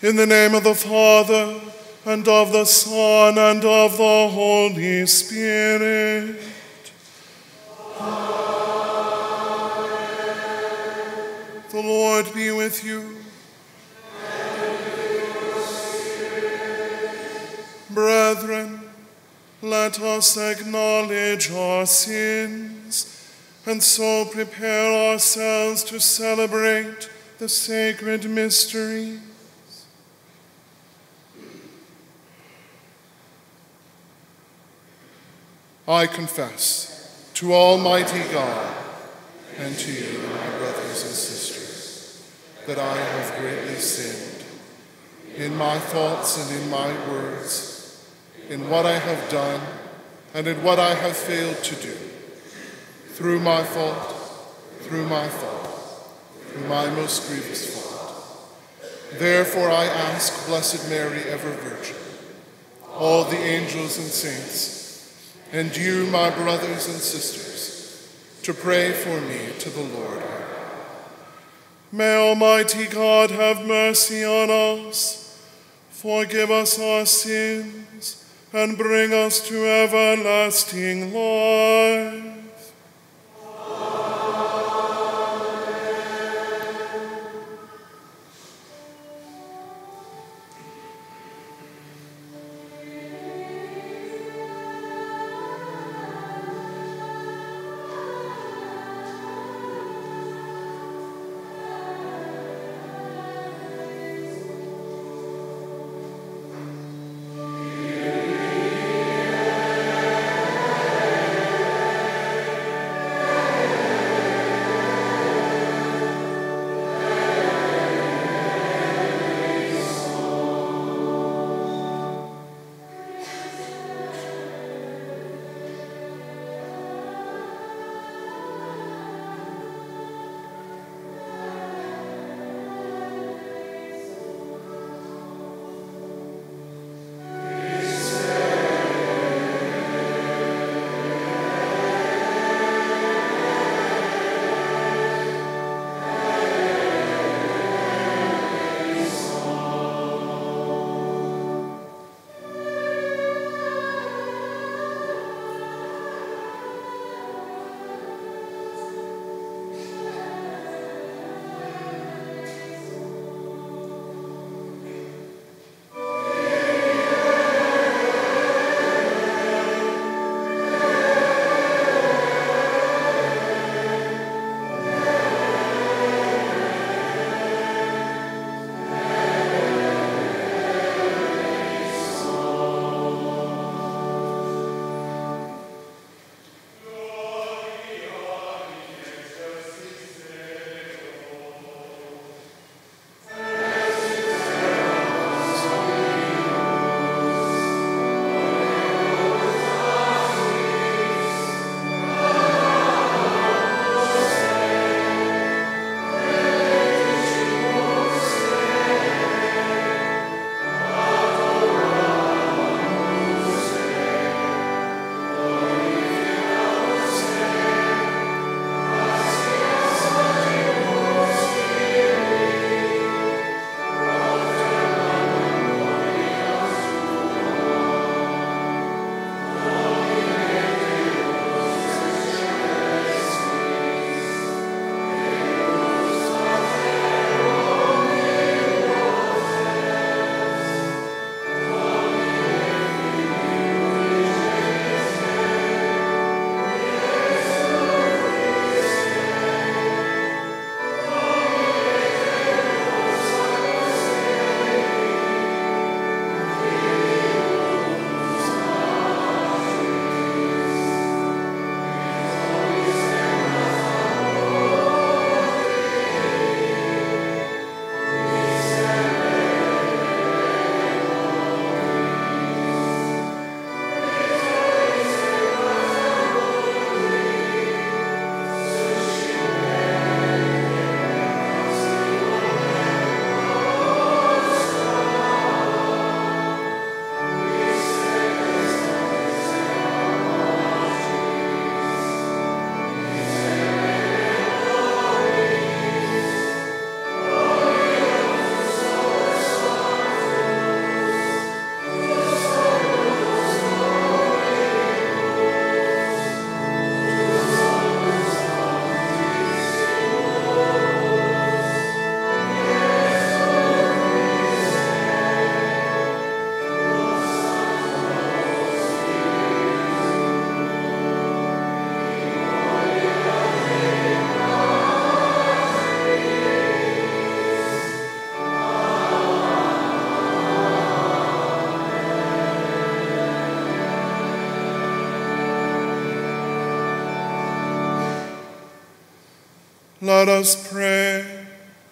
In the name of the Father, and of the Son, and of the Holy Spirit. Amen. The Lord be with you. And with your spirit. Brethren, let us acknowledge our sins, and so prepare ourselves to celebrate the sacred mysteries. I confess to Almighty God and to you, my brothers and sisters, that I have greatly sinned in my thoughts and in my words, in what I have done and in what I have failed to do, through my most grievous fault. Therefore I ask Blessed Mary, ever Virgin, all the angels and saints, and you, my brothers and sisters, to pray for me to the Lord our God. May Almighty God have mercy on us, forgive us our sins, and bring us to everlasting life. Let us pray.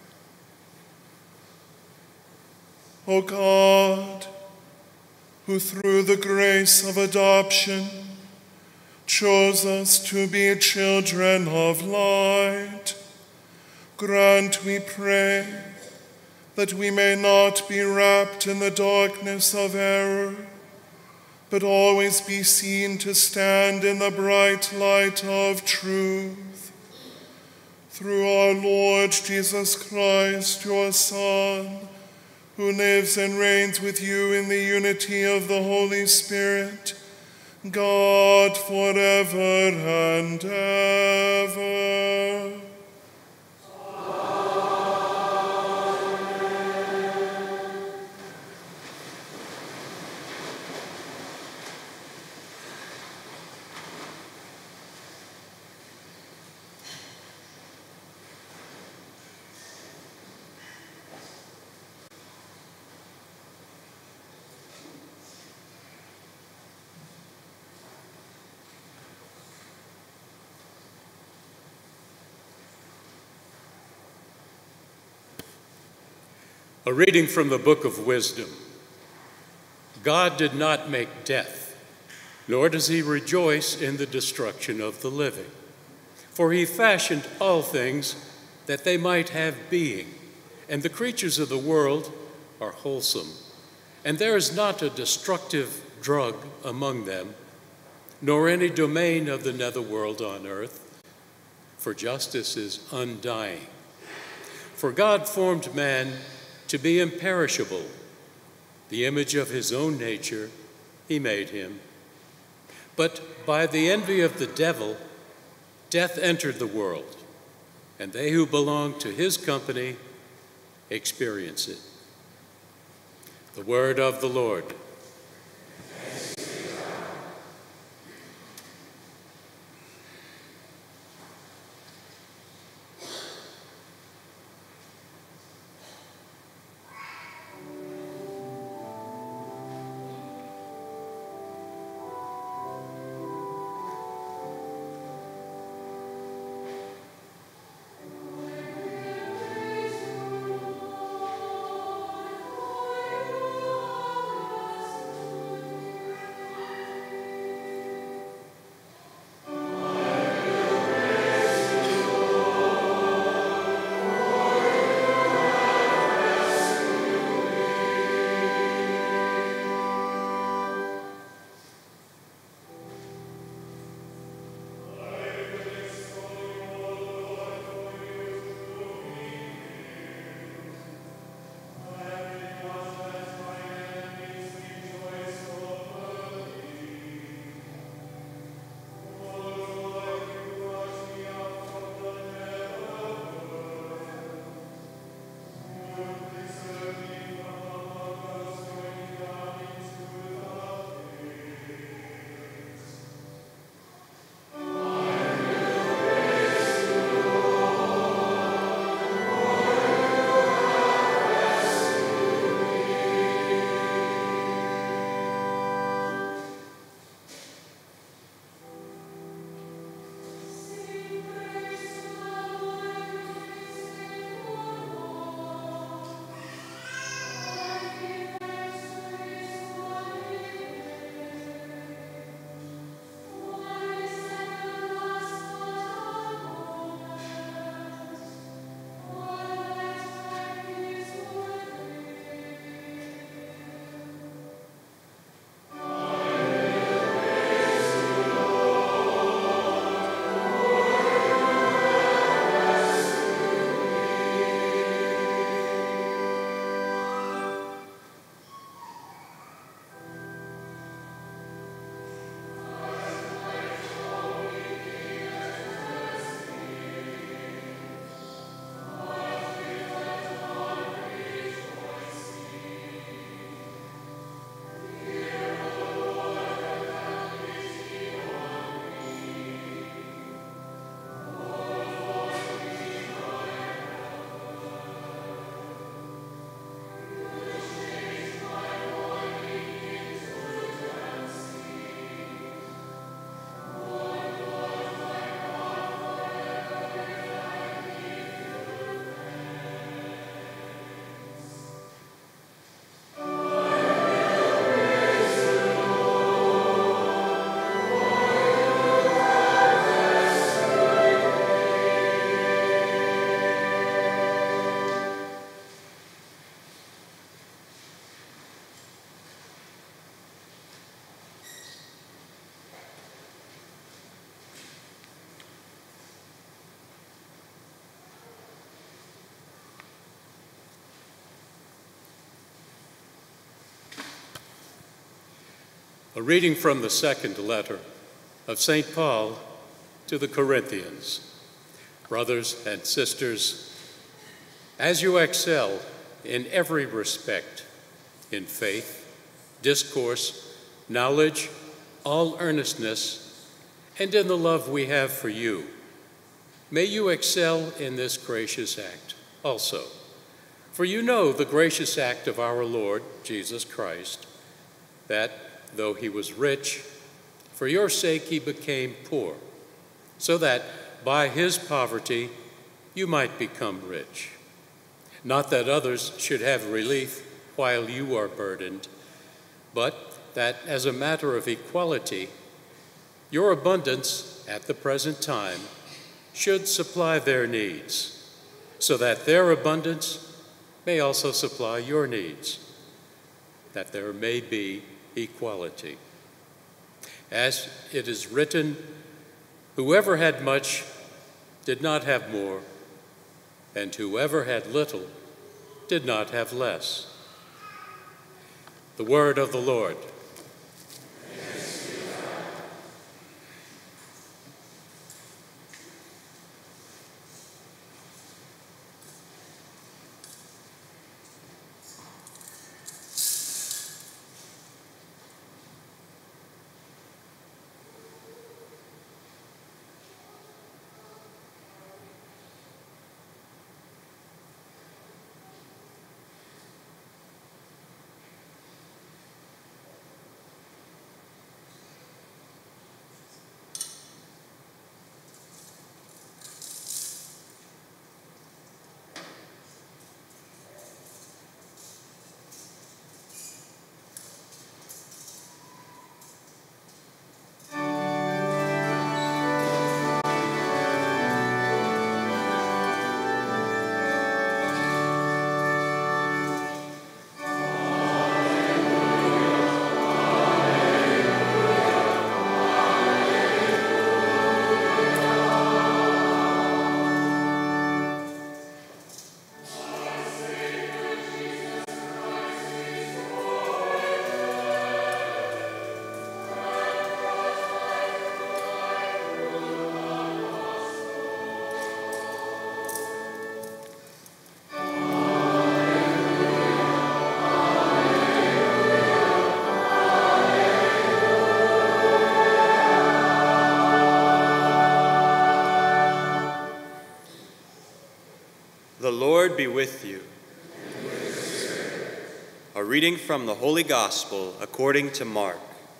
O God, who through the grace of adoption chose us to be children of light, grant, we pray, that we may not be wrapped in the darkness of error, but always be seen to stand in the bright light of truth. Through our Lord Jesus Christ, your Son, who lives and reigns with you in the unity of the Holy Spirit, God, forever and ever. A reading from the Book of Wisdom. God did not make death, nor does he rejoice in the destruction of the living. For he fashioned all things that they might have being, and the creatures of the world are wholesome. And there is not a destructive drug among them, nor any domain of the netherworld on earth, for justice is undying. For God formed man to be imperishable. The image of his own nature, he made him. But by the envy of the devil, death entered the world, and they who belong to his company experience it. The word of the Lord. A reading from the second letter of St. Paul to the Corinthians. Brothers and sisters, as you excel in every respect, in faith, discourse, knowledge, all earnestness, and in the love we have for you, may you excel in this gracious act also. For you know the gracious act of our Lord Jesus Christ, that though he was rich, for your sake he became poor, so that by his poverty you might become rich. Not that others should have relief while you are burdened, but that as a matter of equality, your abundance at the present time should supply their needs, so that their abundance may also supply your needs, that there may be equality. As it is written, whoever had much did not have more, and whoever had little did not have less. The word of the Lord. The Lord be with you. And with your spirit. A reading from the Holy Gospel according to Mark.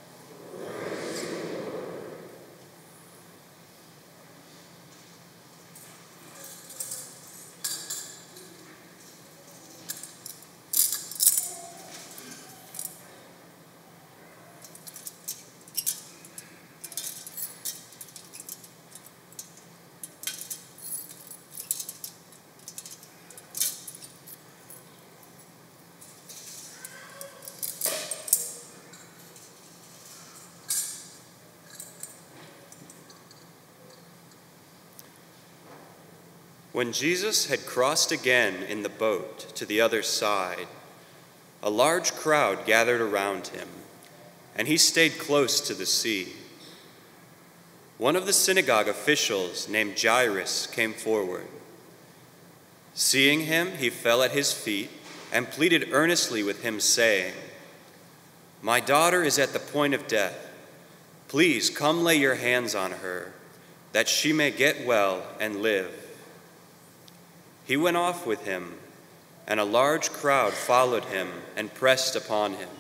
When Jesus had crossed again in the boat to the other side, a large crowd gathered around him, and he stayed close to the sea. One of the synagogue officials named Jairus came forward. Seeing him, he fell at his feet and pleaded earnestly with him, saying, "My daughter is at the point of death. Please come lay your hands on her, that she may get well and live." He went off with him, and a large crowd followed him and pressed upon him.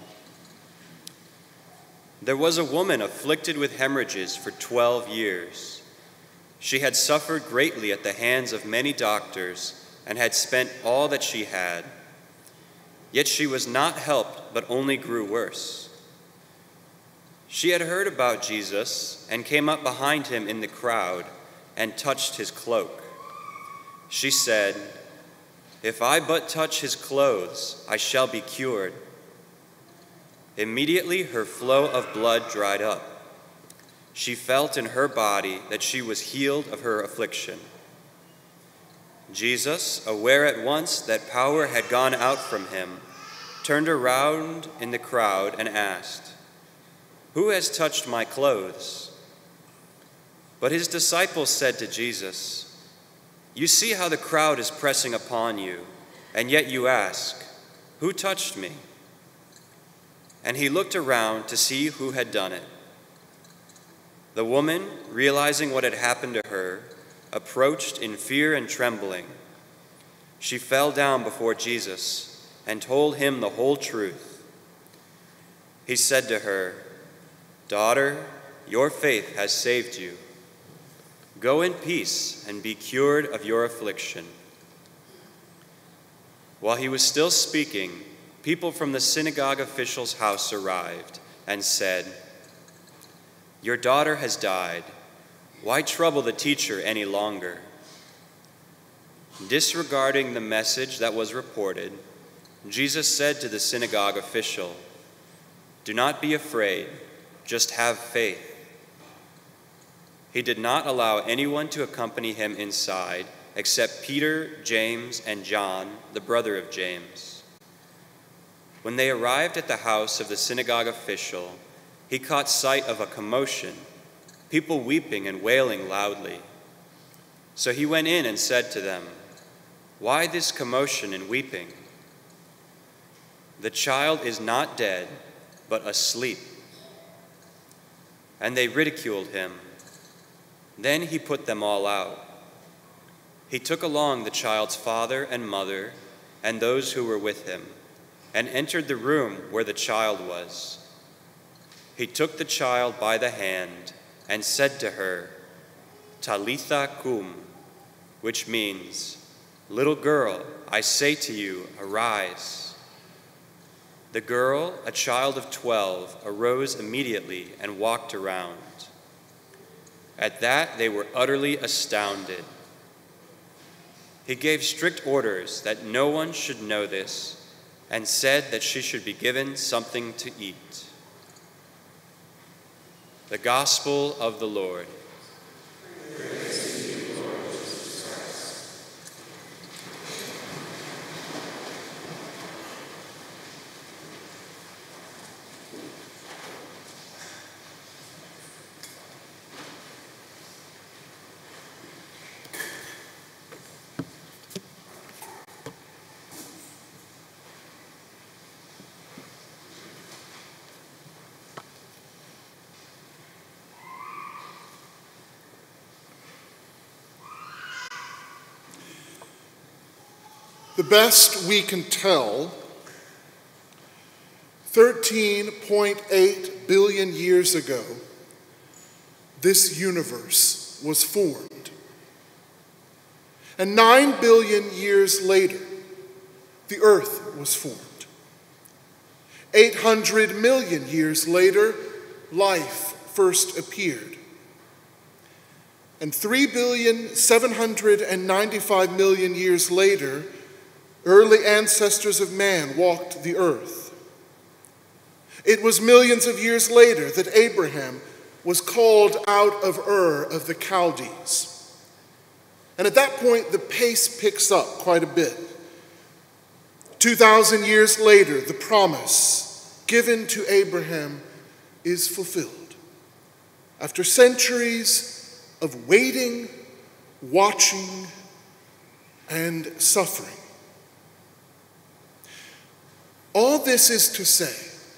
There was a woman afflicted with hemorrhages for 12 years. She had suffered greatly at the hands of many doctors and had spent all that she had. Yet she was not helped, but only grew worse. She had heard about Jesus and came up behind him in the crowd and touched his cloak. She said, "If I but touch his clothes, I shall be cured." Immediately her flow of blood dried up. She felt in her body that she was healed of her affliction. Jesus, aware at once that power had gone out from him, turned around in the crowd and asked, "Who has touched my clothes?" But his disciples said to Jesus, "You see how the crowd is pressing upon you, and yet you ask, 'Who touched me?'" And he looked around to see who had done it. The woman, realizing what had happened to her, approached in fear and trembling. She fell down before Jesus and told him the whole truth. He said to her, "Daughter, your faith has saved you. Go in peace and be cured of your affliction." While he was still speaking, people from the synagogue official's house arrived and said, "Your daughter has died. Why trouble the teacher any longer?" Disregarding the message that was reported, Jesus said to the synagogue official, "Do not be afraid, just have faith." He did not allow anyone to accompany him inside except Peter, James, and John, the brother of James. When they arrived at the house of the synagogue official, he caught sight of a commotion, people weeping and wailing loudly. So he went in and said to them, "Why this commotion and weeping? The child is not dead, but asleep." And they ridiculed him. Then he put them all out. He took along the child's father and mother and those who were with him, and entered the room where the child was. He took the child by the hand and said to her, "Talitha cum," which means, "Little girl, I say to you, arise." The girl, a child of 12, arose immediately and walked around. At that, they were utterly astounded. He gave strict orders that no one should know this, and said that she should be given something to eat. The Gospel of the Lord. Praise to you, Lord Jesus Christ. The best we can tell, 13.8 billion years ago, this universe was formed. And 9 billion years later, the earth was formed. 800 million years later, life first appeared. And 3,795,000,000 years later, early ancestors of man walked the earth. It was millions of years later that Abraham was called out of Ur of the Chaldees. And at that point, the pace picks up quite a bit. 2,000 years later, the promise given to Abraham is fulfilled. After centuries of waiting, watching, and suffering. All this is to say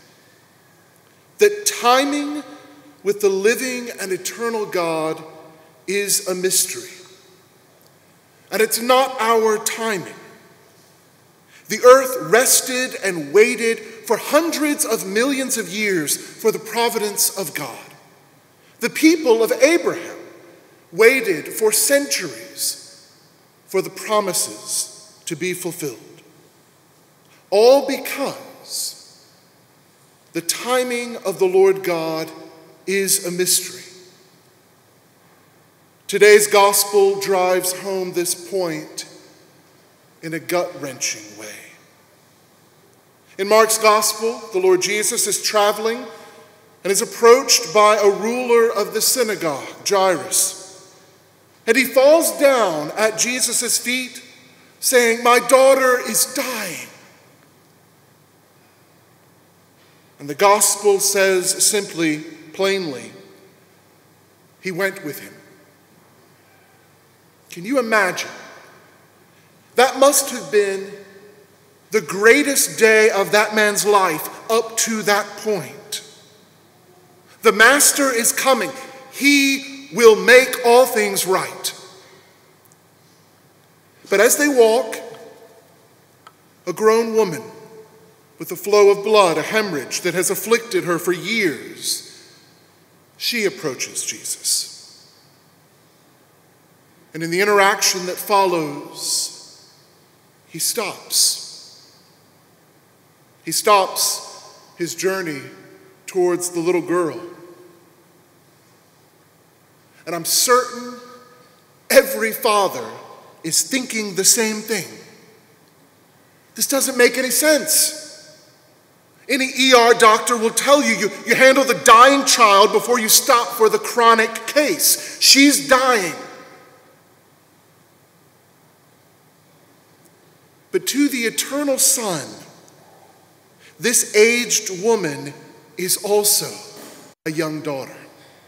that timing with the living and eternal God is a mystery. And it's not our timing. The earth rested and waited for hundreds of millions of years for the providence of God. The people of Abraham waited for centuries for the promises to be fulfilled. All because the timing of the Lord God is a mystery. Today's gospel drives home this point in a gut-wrenching way. In Mark's gospel, the Lord Jesus is traveling and is approached by a ruler of the synagogue, Jairus. And he falls down at Jesus' feet, saying, "My daughter is dying." And the gospel says simply, plainly, he went with him. Can you imagine? That must have been the greatest day of that man's life up to that point. The master is coming. He will make all things right. But as they walk, a grown woman with a flow of blood, a hemorrhage that has afflicted her for years, she approaches Jesus. And in the interaction that follows, he stops. He stops his journey towards the little girl. And I'm certain every father is thinking the same thing. This doesn't make any sense. Any ER doctor will tell you, you handle the dying child before you stop for the chronic case. She's dying. But to the eternal Son, this aged woman is also a young daughter.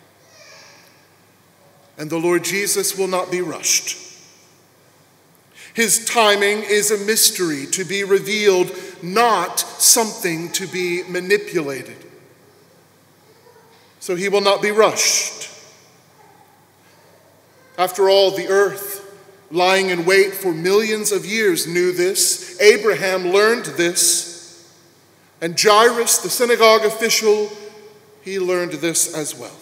And the Lord Jesus will not be rushed. His timing is a mystery to be revealed, not something to be manipulated. So he will not be rushed. After all, the earth, lying in wait for millions of years, knew this. Abraham learned this. And Jairus, the synagogue official, he learned this as well.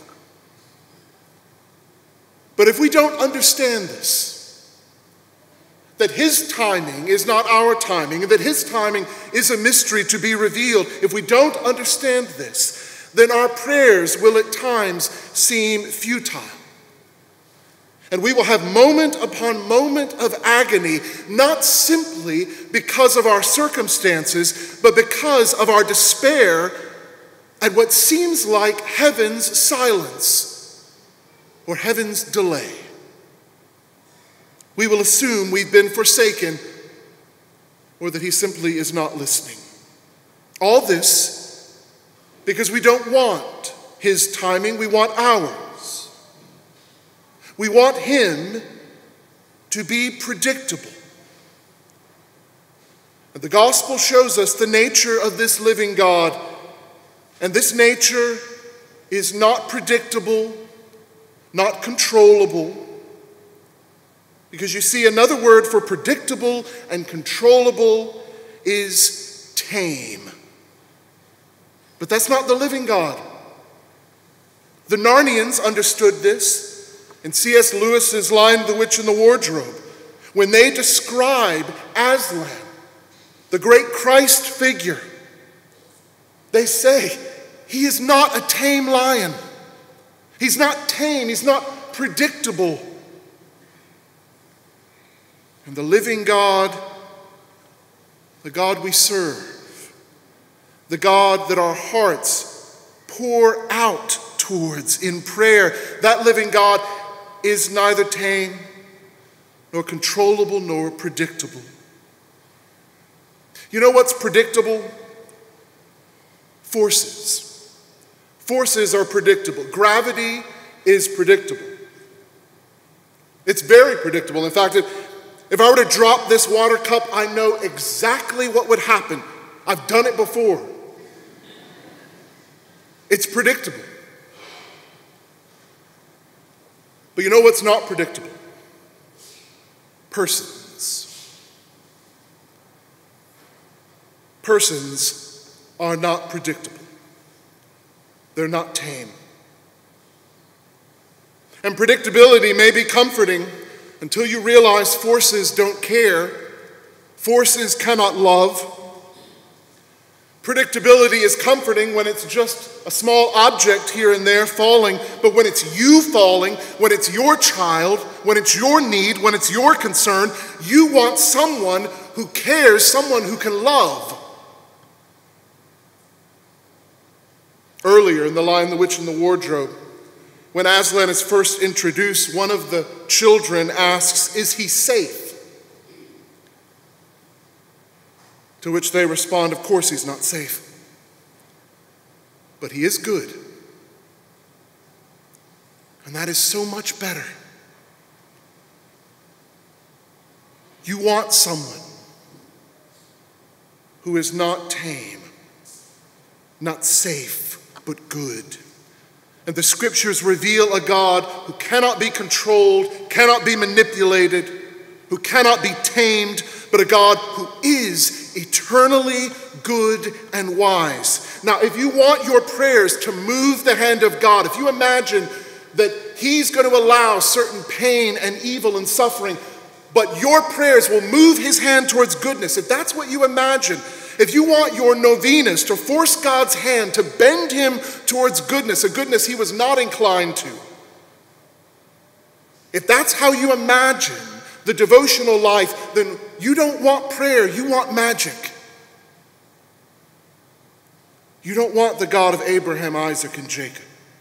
But if we don't understand this, that his timing is not our timing, and that his timing is a mystery to be revealed, if we don't understand this, then our prayers will at times seem futile. And we will have moment upon moment of agony, not simply because of our circumstances, but because of our despair at what seems like heaven's silence or heaven's delay. We will assume we've been forsaken or that he simply is not listening. All this because we don't want his timing, we want ours. We want him to be predictable. And the gospel shows us the nature of this living God, and this nature is not predictable, not controllable. Because you see, another word for predictable and controllable is tame. But that's not the living God. The Narnians understood this in C.S. Lewis's Lion, the Witch, and the Wardrobe, when they describe Aslan, the great Christ figure. They say, he is not a tame lion. He's not tame. He's not predictable. And the living God, the God we serve, the God that our hearts pour out towards in prayer, that living God is neither tame, nor controllable, nor predictable. You know what's predictable? Forces. Forces are predictable. Gravity is predictable. It's very predictable. In fact, if I were to drop this water cup, I know exactly what would happen. I've done it before. It's predictable. But you know what's not predictable? Persons. Persons are not predictable. They're not tame. And predictability may be comforting until you realize forces don't care. Forces cannot love. Predictability is comforting when it's just a small object here and there falling, but when it's you falling, when it's your child, when it's your need, when it's your concern, you want someone who cares, someone who can love. Earlier in The Lion, the Witch, and the Wardrobe, when Aslan is first introduced, one of the children asks, "Is he safe?" To which they respond, "Of course he's not safe." but he is good. And that is so much better. You want someone who is not tame, not safe, but good. And the scriptures reveal a God who cannot be controlled, cannot be manipulated, who cannot be tamed, but a God who is eternally good and wise. Now, if you want your prayers to move the hand of God, if you imagine that he's going to allow certain pain and evil and suffering, but your prayers will move his hand towards goodness, if that's what you imagine, if you want your novenas to force God's hand to bend him towards goodness, a goodness he was not inclined to, if that's how you imagine the devotional life, then you don't want prayer, you want magic. You don't want the God of Abraham, Isaac, and Jacob.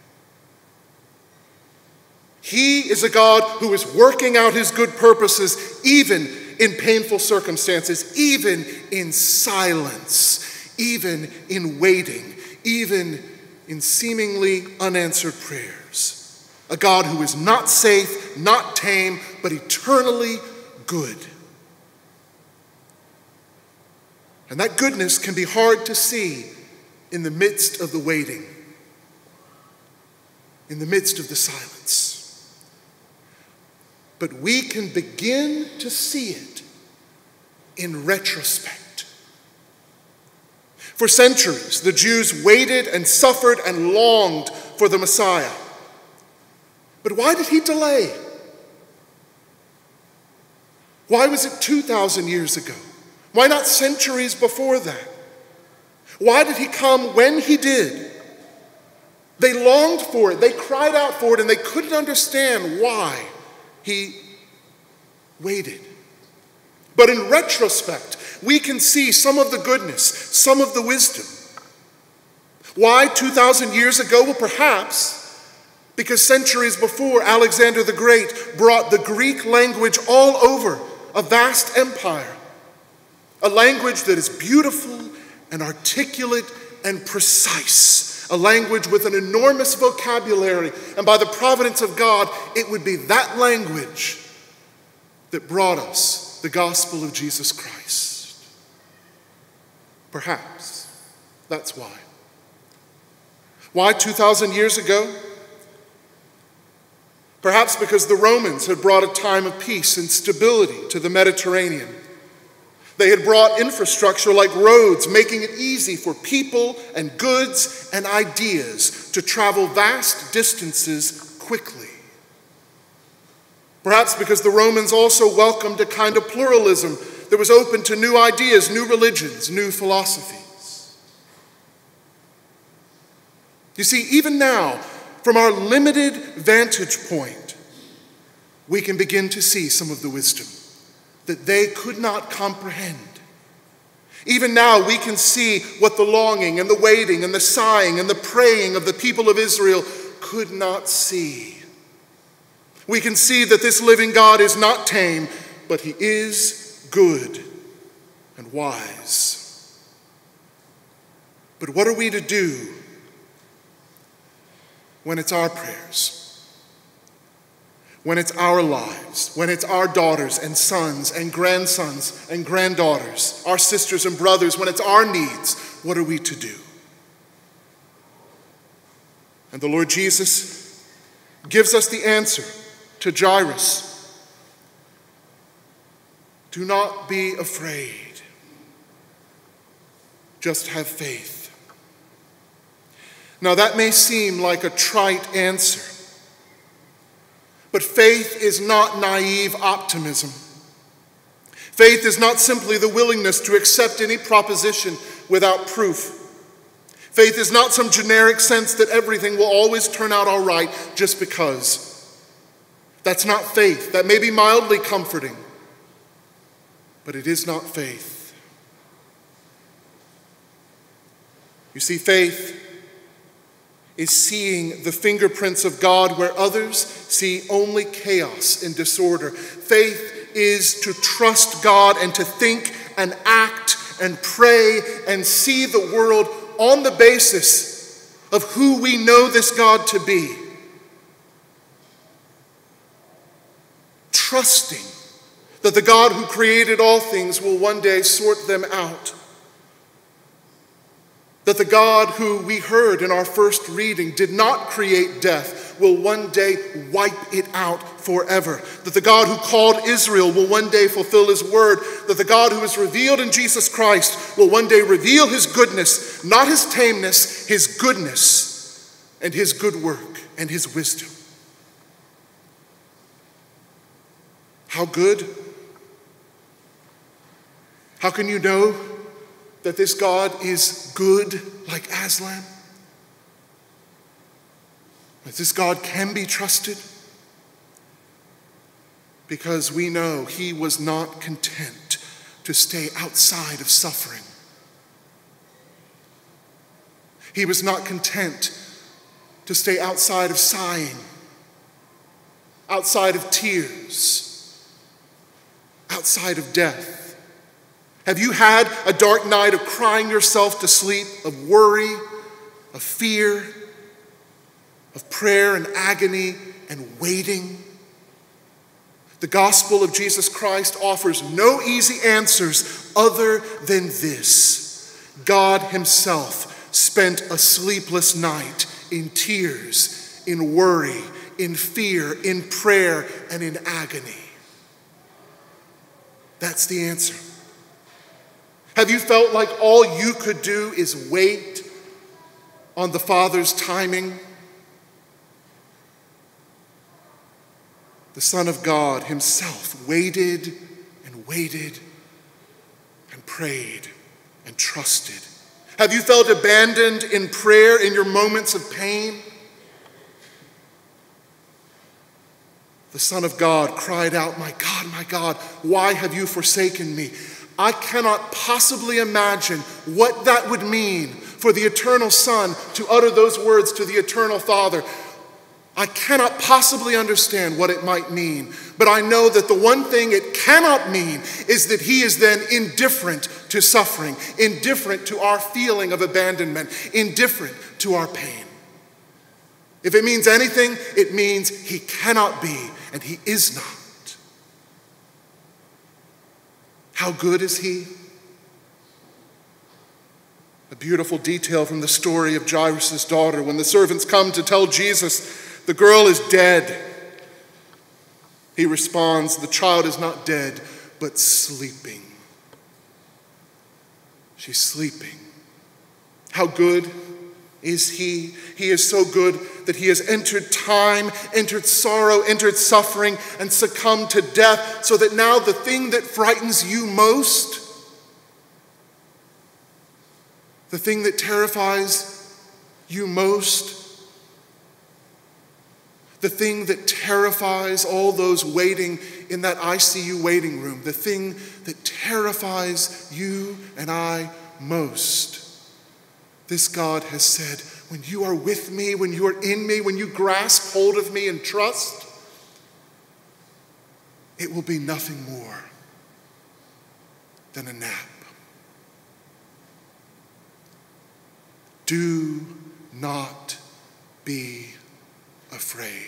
He is a God who is working out his good purposes even in painful circumstances, even in silence, even in waiting, even in seemingly unanswered prayers. A God who is not safe, not tame, but eternally good. And that goodness can be hard to see in the midst of the waiting, in the midst of the silence. But we can begin to see it in retrospect. For centuries, the Jews waited and suffered and longed for the Messiah. But why did he delay? Why was it 2,000 years ago? Why not centuries before that? Why did he come when he did? They longed for it, they cried out for it, and they couldn't understand why he waited. But in retrospect, we can see some of the goodness, some of the wisdom. Why 2,000 years ago? Well, perhaps because centuries before, Alexander the Great brought the Greek language all over a vast empire. A language that is beautiful and articulate and precise. A language with an enormous vocabulary. And by the providence of God, it would be that language that brought us the gospel of Jesus Christ. Perhaps that's why. Why 2,000 years ago? Perhaps because the Romans had brought a time of peace and stability to the Mediterranean. They had brought infrastructure like roads, making it easy for people and goods and ideas to travel vast distances quickly. Perhaps because the Romans also welcomed a kind of pluralism that was open to new ideas, new religions, new philosophies. You see, even now, from our limited vantage point, we can begin to see some of the wisdom that they could not comprehend. Even now, we can see what the longing and the waiting and the sighing and the praying of the people of Israel could not see. We can see that this living God is not tame, but he is good and wise. But what are we to do when it's our prayers? When it's our lives, when it's our daughters and sons and grandsons and granddaughters, our sisters and brothers, when it's our needs, what are we to do? And the Lord Jesus gives us the answer to Jairus. Do not be afraid. Just have faith. Now that may seem like a trite answer, but faith is not naive optimism. Faith is not simply the willingness to accept any proposition without proof. Faith is not some generic sense that everything will always turn out all right just because. That's not faith. That may be mildly comforting, but it is not faith. You see, faith is seeing the fingerprints of God where others see only chaos and disorder. Faith is to trust God and to think and act and pray and see the world on the basis of who we know this God to be. Trusting that the God who created all things will one day sort them out. That the God who we heard in our first reading did not create death will one day wipe it out forever. That the God who called Israel will one day fulfill his word. That the God who is revealed in Jesus Christ will one day reveal his goodness, not his tameness, his goodness and his good work and his wisdom. How good? How can you know that this God is good like Aslan? That this God can be trusted? Because we know he was not content to stay outside of suffering. He was not content to stay outside of sighing, outside of tears, outside of death. Have you had a dark night of crying yourself to sleep, of worry, of fear, of prayer and agony and waiting? The gospel of Jesus Christ offers no easy answers other than this. God himself spent a sleepless night in tears, in worry, in fear, in prayer, and in agony. That's the answer. Have you felt like all you could do is wait on the Father's timing? The Son of God himself waited and waited and prayed and trusted. Have you felt abandoned in prayer in your moments of pain? The Son of God cried out, my God, why have you forsaken me?" I cannot possibly imagine what that would mean for the eternal Son to utter those words to the eternal Father. I cannot possibly understand what it might mean, but I know that the one thing it cannot mean is that he is then indifferent to suffering, indifferent to our feeling of abandonment, indifferent to our pain. If it means anything, it means he cannot be, and he is not. How good is he? A beautiful detail from the story of Jairus' daughter. When the servants come to tell Jesus, the girl is dead, he responds, the child is not dead, but sleeping. She's sleeping. How good is he? He is so good that he has entered time, entered sorrow, entered suffering, and succumbed to death, so that now the thing that frightens you most, the thing that terrifies you most, the thing that terrifies all those waiting in that ICU waiting room, the thing that terrifies you and I most, this God has said, when you are with me, when you are in me, when you grasp hold of me and trust, it will be nothing more than a nap. Do not be afraid.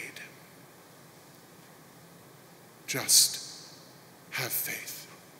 Just have faith.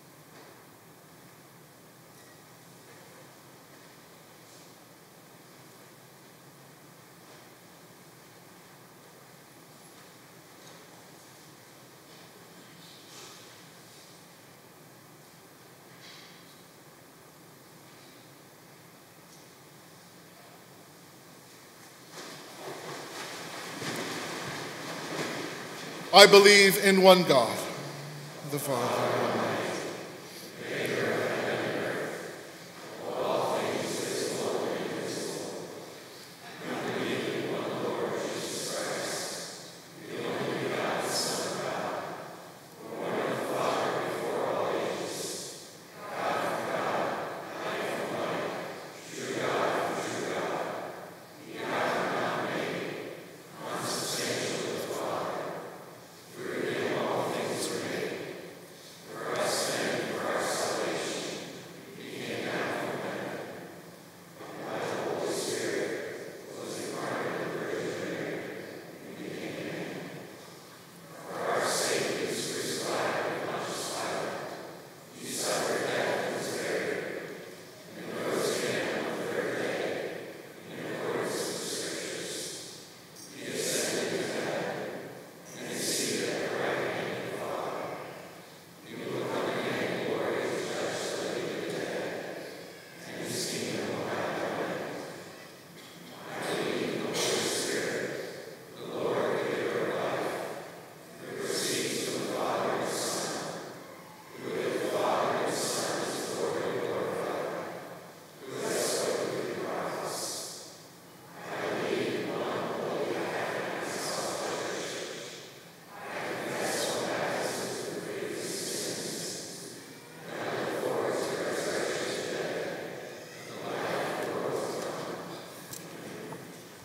I believe in one God, the Father.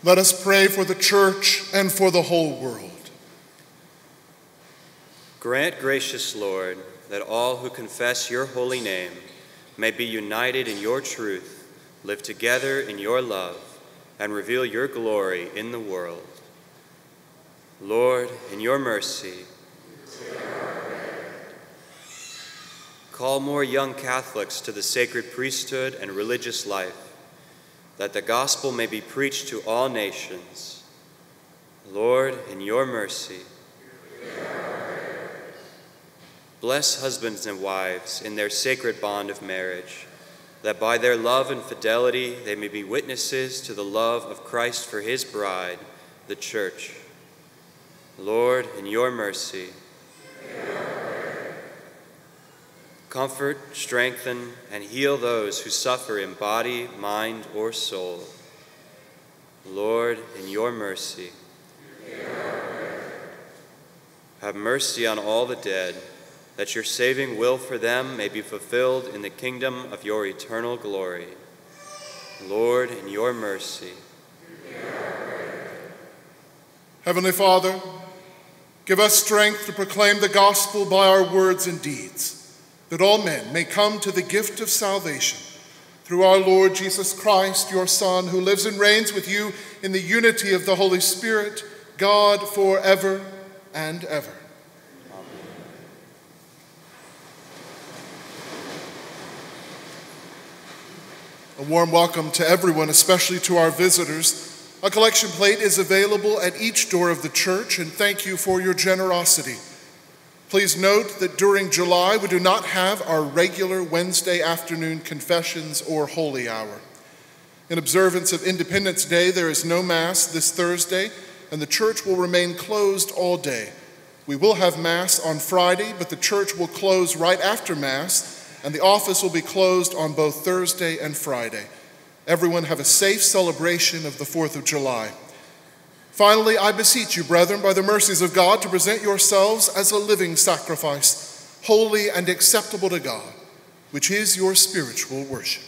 Let us pray for the church and for the whole world. Grant, gracious Lord, that all who confess your holy name may be united in your truth, live together in your love, and reveal your glory in the world. Lord, in your mercy, call more young Catholics to the sacred priesthood and religious life, that the gospel may be preached to all nations. Lord, in your mercy, bless husbands and wives in their sacred bond of marriage, that by their love and fidelity they may be witnesses to the love of Christ for his bride, the Church. Lord, in your mercy, comfort, strengthen, and heal those who suffer in body, mind, or soul. Lord, in your mercy, have mercy on all the dead, that your saving will for them may be fulfilled in the kingdom of your eternal glory. Lord, in your mercy. Heavenly Father, give us strength to proclaim the gospel by our words and deeds, that all men may come to the gift of salvation through our Lord Jesus Christ, your Son, who lives and reigns with you in the unity of the Holy Spirit, God, forever and ever. A warm welcome to everyone, especially to our visitors. A collection plate is available at each door of the church, and thank you for your generosity. Please note that during July, we do not have our regular Wednesday afternoon confessions or holy hour. In observance of Independence Day, there is no Mass this Thursday, and the church will remain closed all day. We will have Mass on Friday, but the church will close right after Mass, and the office will be closed on both Thursday and Friday. Everyone have a safe celebration of the 4th of July. Finally, I beseech you, brethren, by the mercies of God, to present yourselves as a living sacrifice, holy and acceptable to God, which is your spiritual worship.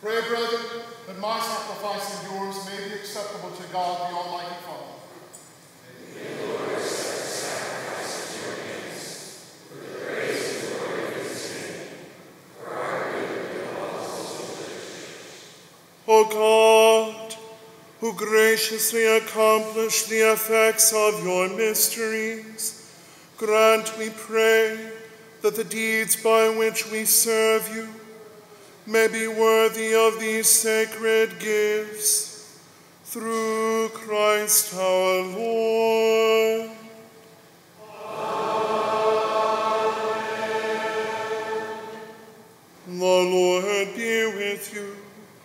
Pray, brethren, that my sacrifice and yours may be acceptable to God, the Almighty Father. O God, who graciously accomplished the effects of your mysteries, grant, we pray, that the deeds by which we serve you may be worthy of these sacred gifts. Through Christ our Lord. Amen. The Lord be with you.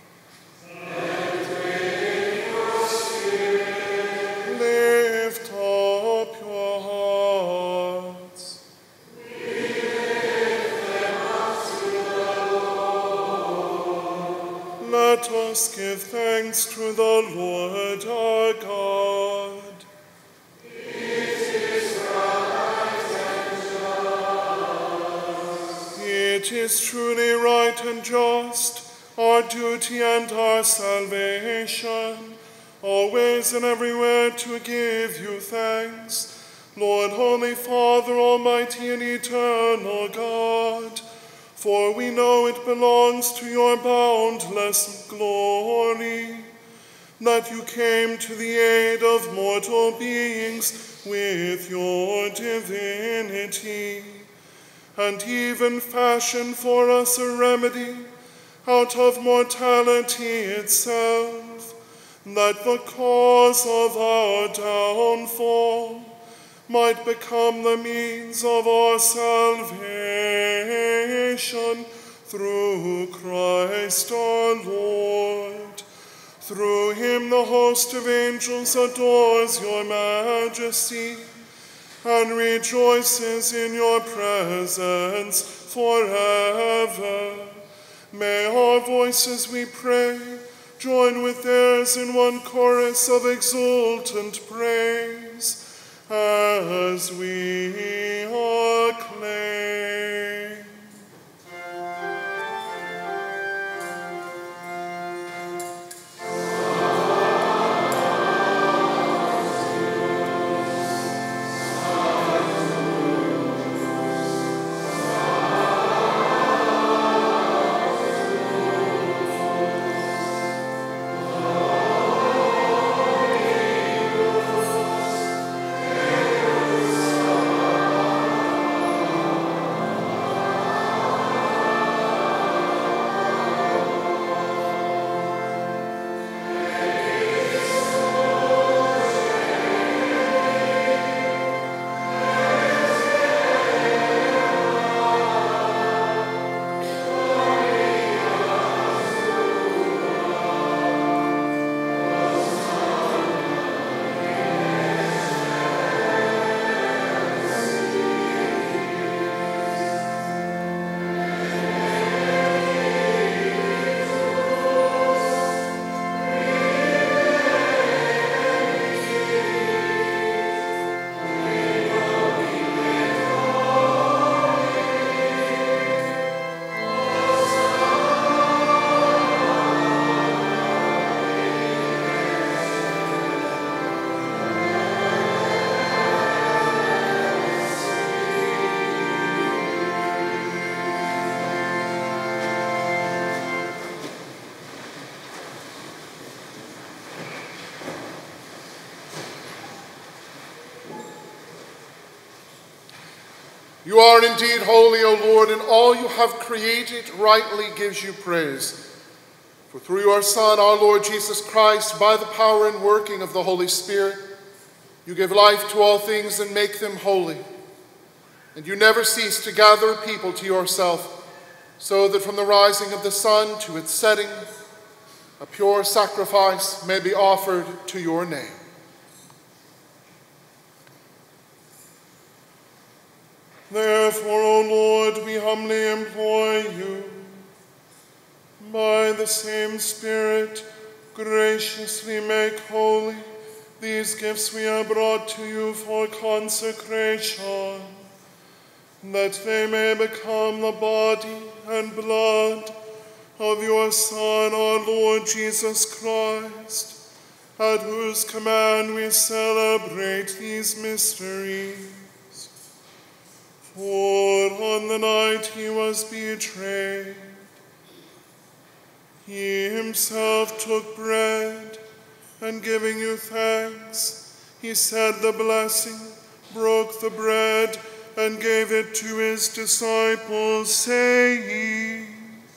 Lift up your hearts. We lift them up to the Lord. Let us give thanks to the Lord our God. It is right and just. It is truly right and just, our duty and our salvation, always and everywhere to give you thanks, Lord, Holy Father, Almighty and eternal God, for we know it belongs to your boundless glory that you came to the aid of mortal beings with your divinity, and even fashioned for us a remedy out of mortality itself, that the cause of our downfall might become the means of our salvation through Christ our Lord. Through him the host of angels adores your majesty and rejoices in your presence forever. May our voices, we pray, join with theirs in one chorus of exultant praise as we acclaim. You are indeed holy, O Lord, and all you have created rightly gives you praise. For through your Son, our Lord Jesus Christ, by the power and working of the Holy Spirit, you give life to all things and make them holy. And you never cease to gather people to yourself, so that from the rising of the sun to its setting, a pure sacrifice may be offered to your name. Therefore, O Lord, we humbly implore you, by the same Spirit, graciously make holy these gifts we have brought to you for consecration, that they may become the body and blood of your Son, our Lord Jesus Christ, at whose command we celebrate these mysteries. For on the night he was betrayed, he himself took bread, and giving you thanks, he said the blessing, broke the bread, and gave it to his disciples, saying,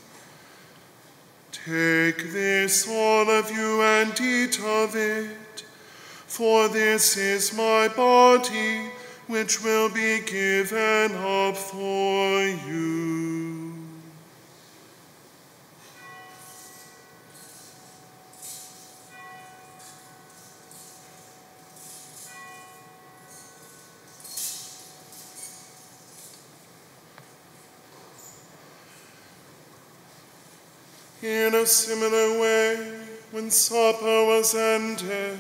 "Take this, all of you, and eat of it, for this is my body, which will be given up for you." In a similar way, when supper was ended,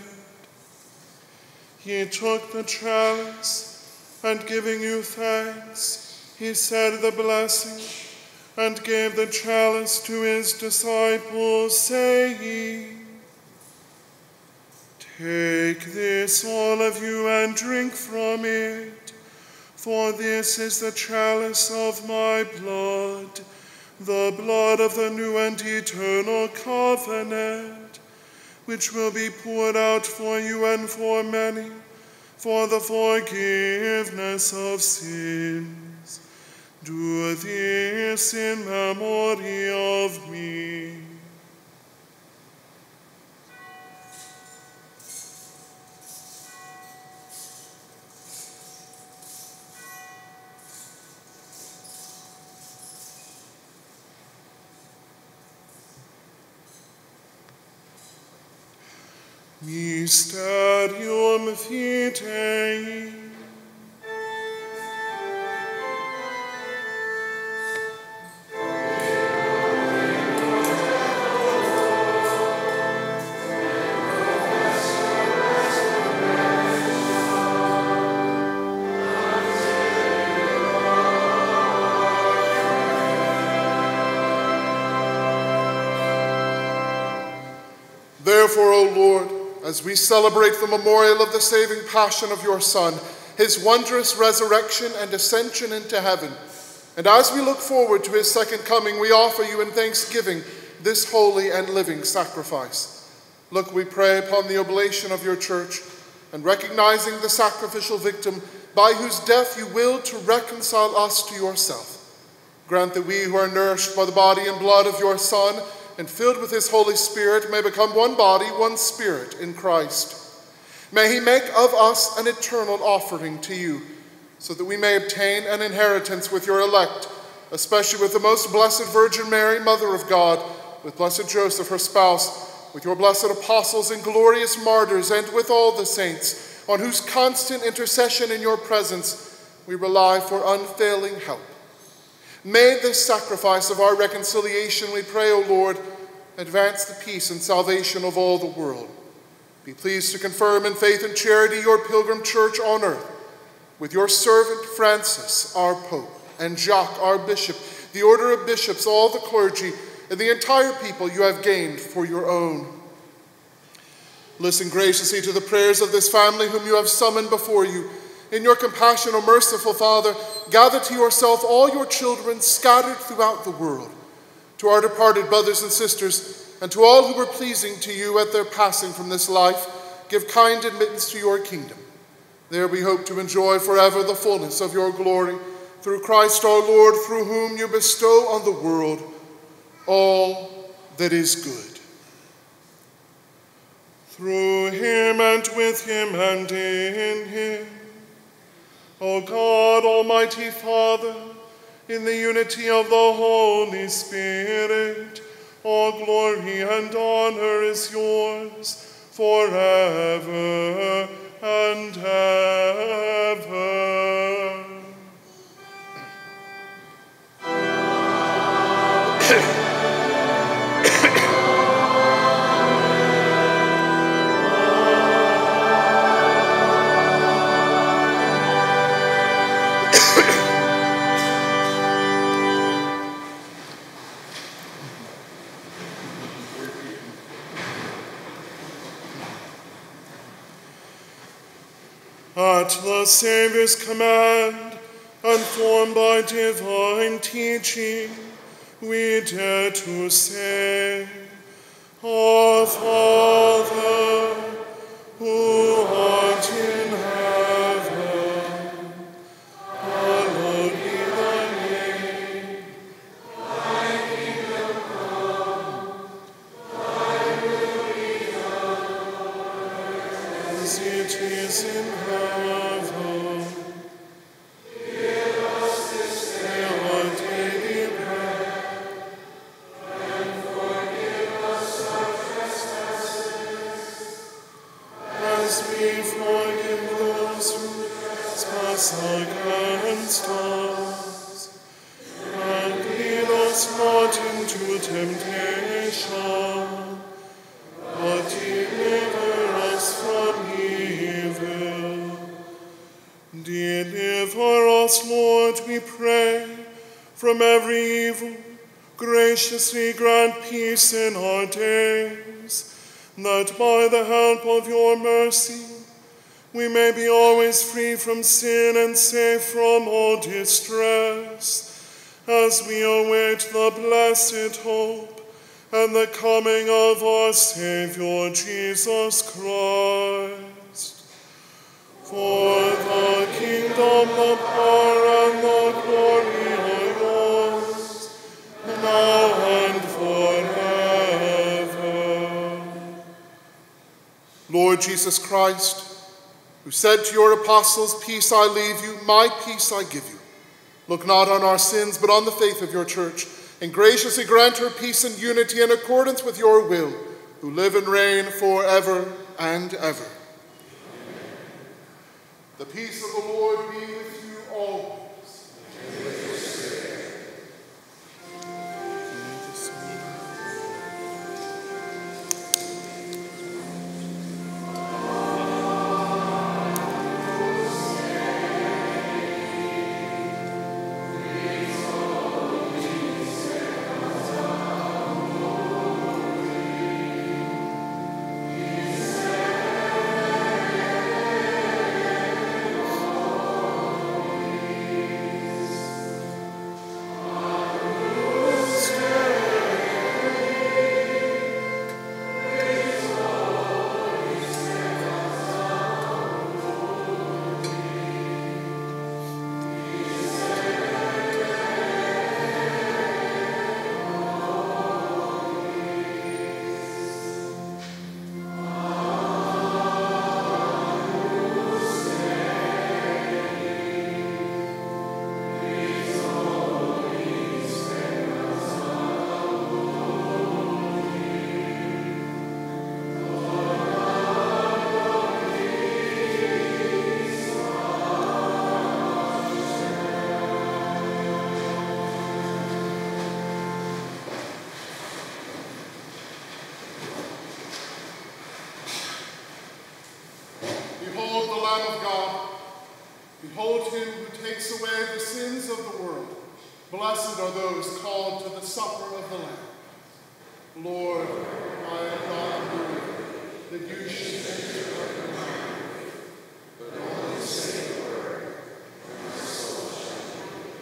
he took the chalice, and giving you thanks, he said the blessing, and gave the chalice to his disciples, saying, "Take this, all of you, and drink from it, for this is the chalice of my blood, the blood of the new and eternal covenant, which will be poured out for you and for many, for the forgiveness of sins. Do this in memory of me." Mysterium Fidei. Therefore, O Lord, as we celebrate the memorial of the saving passion of your Son, his wondrous resurrection and ascension into heaven, and as we look forward to his second coming, we offer you in thanksgiving this holy and living sacrifice. Look, we pray, upon the oblation of your church, and recognizing the sacrificial victim by whose death you willed to reconcile us to yourself. Grant that we who are nourished by the body and blood of your Son and filled with his Holy Spirit may become one body, one spirit in Christ. May he make of us an eternal offering to you, so that we may obtain an inheritance with your elect, especially with the most blessed Virgin Mary, Mother of God, with blessed Joseph, her spouse, with your blessed apostles and glorious martyrs, and with all the saints, on whose constant intercession in your presence we rely for unfailing help. May this sacrifice of our reconciliation, we pray, O Lord, advance the peace and salvation of all the world. Be pleased to confirm in faith and charity your pilgrim church on earth, with your servant Francis, our Pope, and Jacques, our Bishop, the order of bishops, all the clergy, and the entire people you have gained for your own. Listen graciously to the prayers of this family whom you have summoned before you. In your compassion, O merciful Father, gather to yourself all your children scattered throughout the world. To our departed brothers and sisters, and to all who were pleasing to you at their passing from this life, give kind admittance to your kingdom. There we hope to enjoy forever the fullness of your glory, through Christ our Lord, through whom you bestow on the world all that is good. Through him and with him and in him, O God, Almighty Father, in the unity of the Holy Spirit, all glory and honor is yours forever and ever. At the Saviour's command, and formed by divine teaching, we dare to say, Our Father, who art in heaven, hallowed be thy name. Thy kingdom come, thy will be done, as it is in heaven. Give us this day our daily bread, and forgive us our trespasses, as we forgive those who trespass against us. And lead us not into temptation, but deliver us from evil. Deliver us, Lord, we pray, from every evil. Graciously grant peace in our days, that by the help of your mercy we may be always free from sin and safe from all distress, as we await the blessed hope and the coming of our Saviour Jesus Christ. For the kingdom, the power, and the glory are yours, now and forever. Lord Jesus Christ, who said to your apostles, Peace I leave you, my peace I give you, look not on our sins, but on the faith of your church, and graciously grant her peace and unity in accordance with your will, who live and reign forever and ever. Amen. The peace of the Lord be with you always. And with your spirit. Behold the Lamb of God. Behold him who takes away the sins of the world. Blessed are those called to the supper of the Lamb. Lord, I am not worthy that you should enter under my roof, but only say a word, and my soul shall be healed.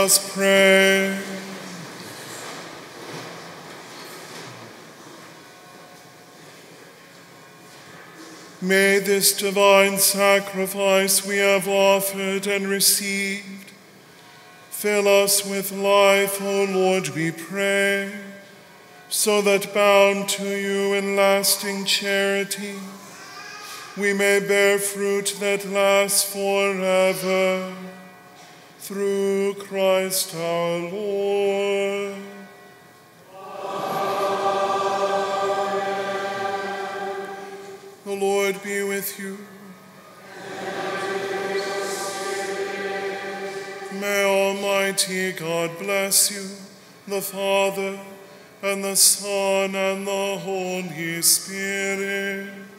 us pray. May this divine sacrifice we have offered and received fill us with life, O Lord, we pray, so that bound to you in lasting charity, we may bear fruit that lasts forever. Through Christ our Lord. Amen. The Lord be with you. May Almighty God bless you, the Father, and the Son, and the Holy Spirit.